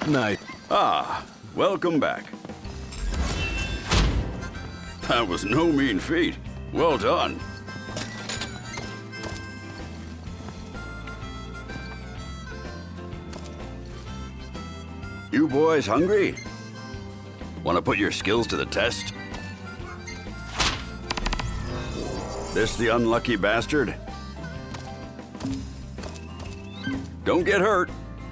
Nice. Ah, welcome back. That was no mean feat. Well done. You boys hungry? Want to put your skills to the test? This the unlucky bastard? Don't get hurt.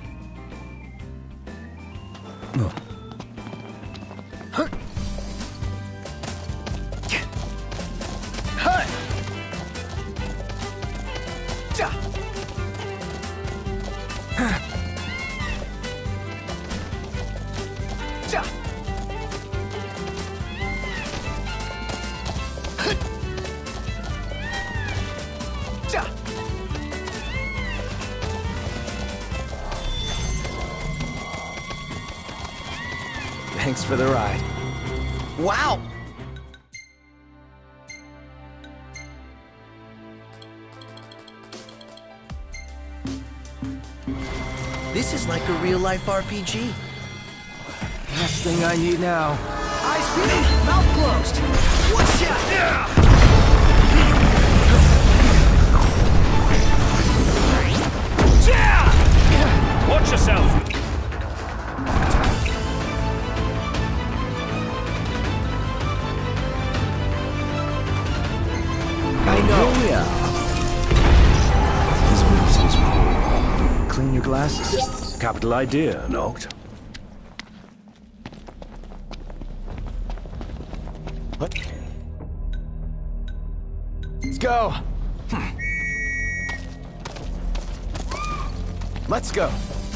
Thanks for the ride. Wow! This is like a real-life RPG. Last thing I need now. Eyes peeled, mouth closed. Watch out! Watch yourself! I know. His music's cool. Clean your glasses. Capital idea, Noct. What? Let's go. Let's go.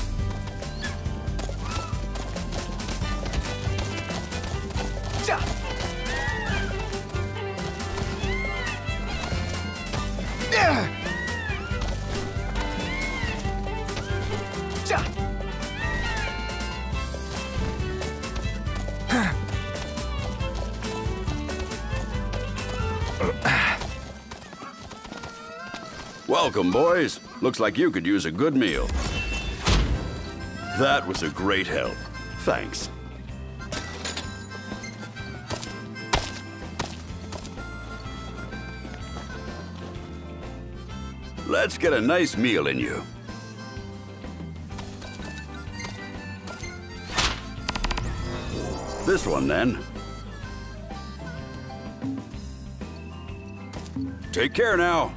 Welcome, boys. Looks like you could use a good meal. That was a great help. Thanks. Let's get a nice meal in you. This one, then. Take care now.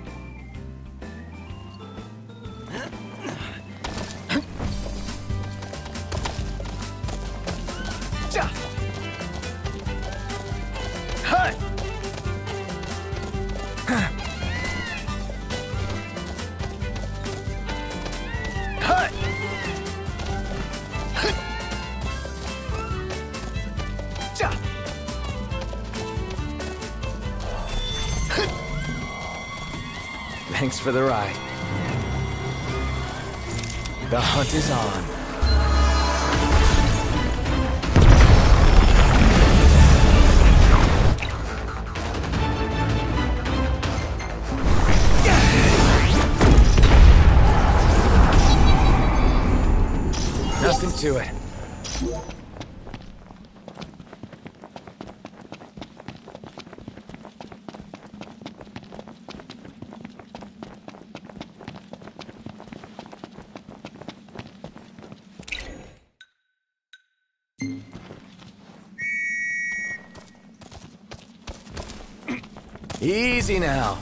Thanks for the ride. The hunt is on. Nothing to it. Easy now.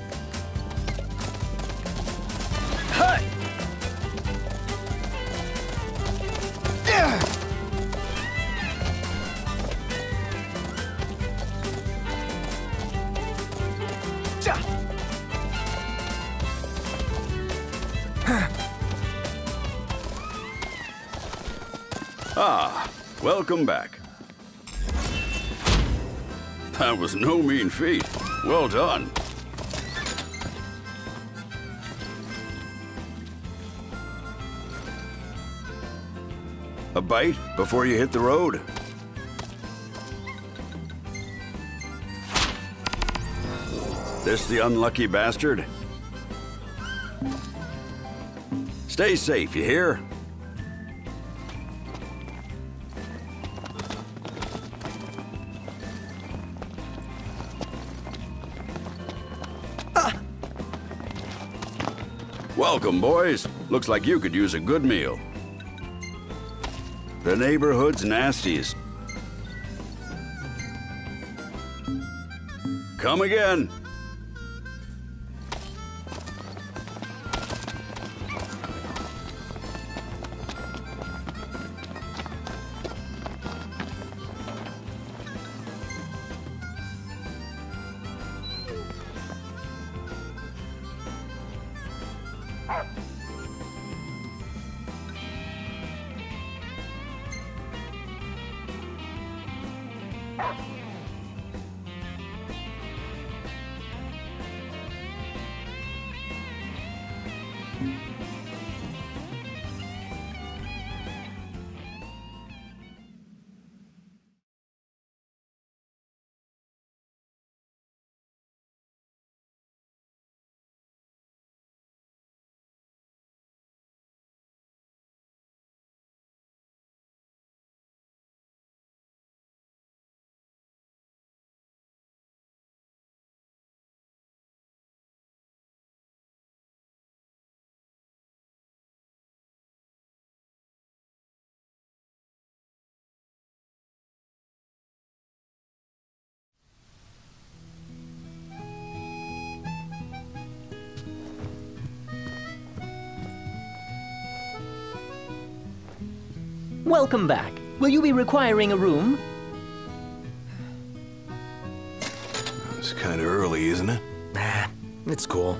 Ah, welcome back. That was no mean feat. Well done. A bite before you hit the road? This the unlucky bastard? Stay safe, you hear? Welcome, boys. Looks like you could use a good meal. The neighborhood's nasties. Come again. Welcome back. Will you be requiring a room? It's kind of early, isn't it? Nah, it's cool.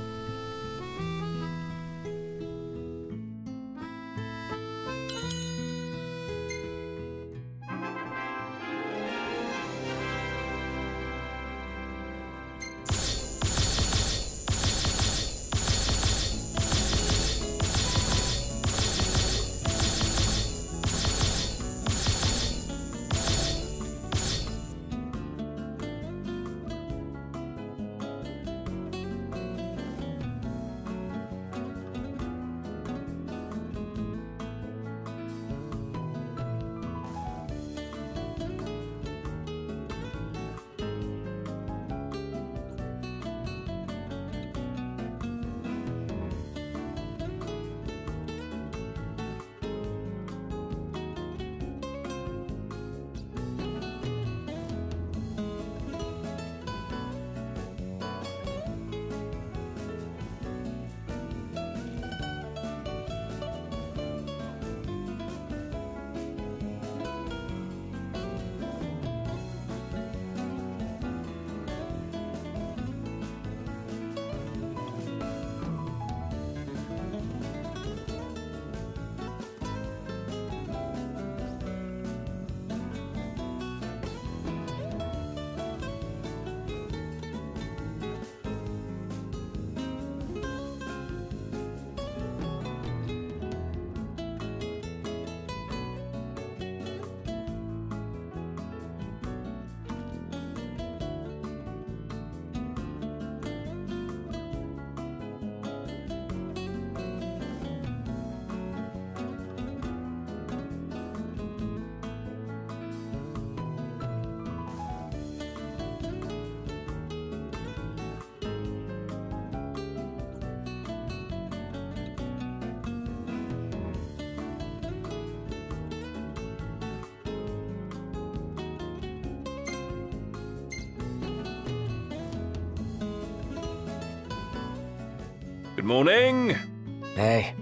Good morning. Hey.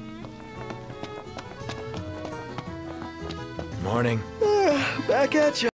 Morning. Back at you.